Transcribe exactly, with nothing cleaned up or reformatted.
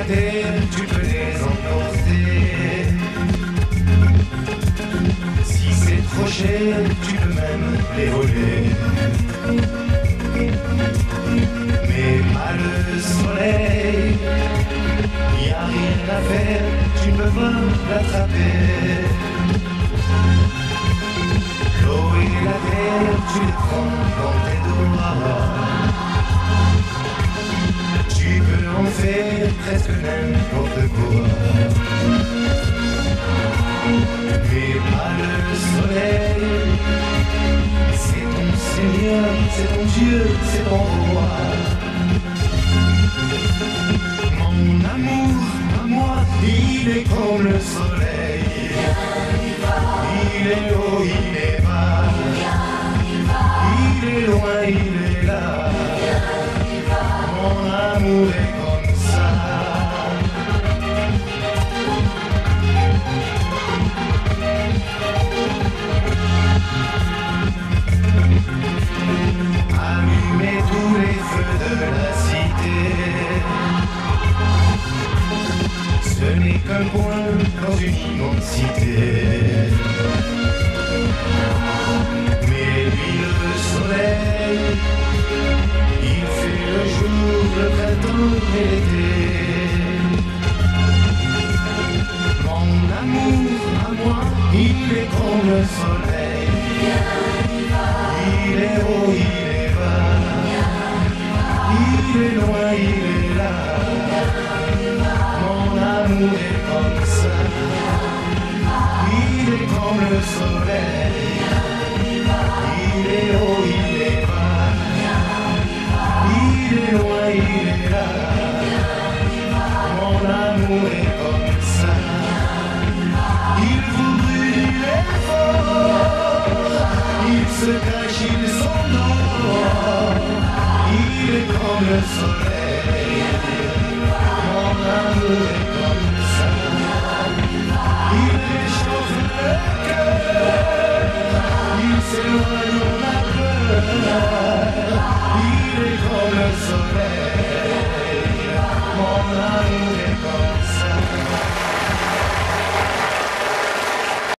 terre, tu peux les emporter. Si c'est trop cher, tu peux même les voler. Mais pas le soleil, y a rien à faire, tu ne peux pas l'attraper. L'eau et la terre, tu les prends dans tes doigts. Tu peux en faire presque n'importe quoi. Mais pas le soleil, c'est ton Seigneur, c'est ton Dieu, c'est ton roi. Mon amour, à moi, il est comme le soleil. Il est haut, il est bas. Il est loin, il est là. Mon amour est comme ça. Allumez tous les feux de la cité. Ce n'est qu'un point dans une immensité. Mais lui le soleil, il fait le jour, le printemps et l'été. Mon amour à moi, il est comme le soleil. Il est haut, il est bas. Il est loin, il est là. Mon amour est comme ça. Il est comme le soleil. Il est haut, il est bas. Il est loin, il est là. Mon amour est comme ça. Il vous brûle, il est fort. Il se cache, il s'endort. Il est comme le soleil. Mon amour est comme ça. Il réchauffe le cœur. Il s'éloigne, on a peur. Il est comme le soleil. Mon amour est comme